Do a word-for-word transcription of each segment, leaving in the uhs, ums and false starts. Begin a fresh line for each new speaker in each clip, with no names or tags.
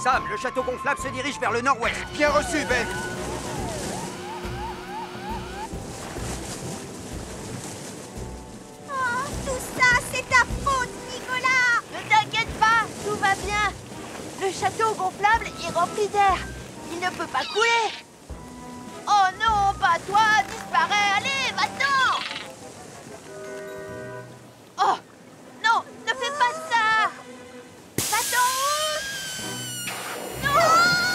Sam, le château gonflable se dirige vers le nord-ouest.
Bien reçu, Ben.
Oh, tout ça, c'est ta faute, Nicolas!
Ne t'inquiète pas, tout va bien. Le château gonflable est rempli d'air. Il ne peut pas couler. Oh non, pas toi, disparais, allez, va-t'en! Oh, non, ne fais pas ça! Va-t'en! Non!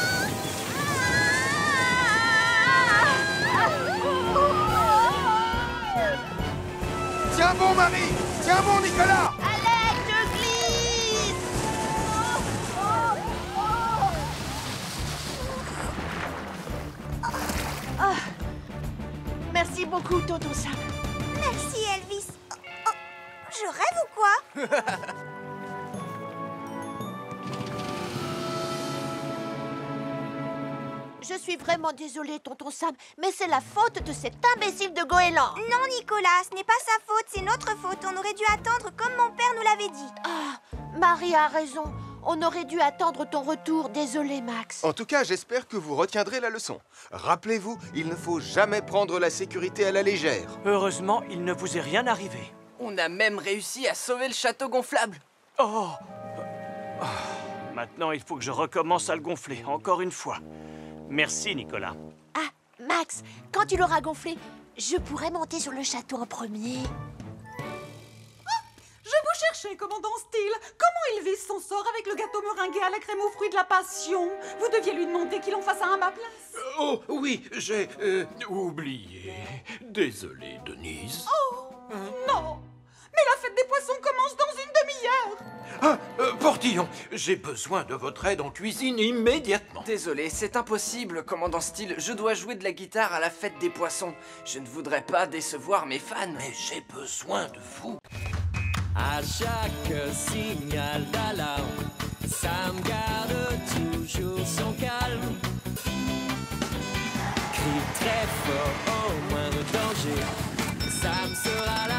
Tiens bon, Marie. Tiens bon, Nicolas.
Alex, je glisse! Ah, merci beaucoup, tonton Sam.
Merci, Elvis. Oh, oh, je rêve ou quoi?
Je suis vraiment désolée, tonton Sam, mais c'est la faute de cet imbécile de goéland.
Non, Nicolas, ce n'est pas sa faute, c'est notre faute. On aurait dû attendre comme mon père nous l'avait dit.
Ah, Marie a raison. On aurait dû attendre ton retour. Désolé, Max.
En tout cas, j'espère que vous retiendrez la leçon. Rappelez-vous, il ne faut jamais prendre la sécurité à la légère.
Heureusement, il ne vous est rien arrivé.
On a même réussi à sauver le château gonflable.
Oh Ah, Maintenant, il faut que je recommence à le gonfler, encore une fois. Merci, Nicolas.
Ah, Max, quand tu l'auras gonflé, je pourrais monter sur le château en premier.
Je vous cherchais, commandant Steele. Comment Elvis s'en sort avec le gâteau meringué à la crème aux fruits de la passion? Vous deviez lui demander qu'il en fasse un à ma place.
Oh, oui, j'ai euh, oublié. Désolé, Denise.
Oh, non. Mais la fête des poissons commence dans une demi-heure.
Ah, euh, Portillon, j'ai besoin de votre aide en cuisine immédiatement.
Désolé, c'est impossible, commandant Steele. Je dois jouer de la guitare à la fête des poissons. Je ne voudrais pas décevoir mes fans.
Mais j'ai besoin de vous.
À chaque signal d'alarme, Sam garde toujours son calme. Crie très fort au moindre danger, Sam sera là.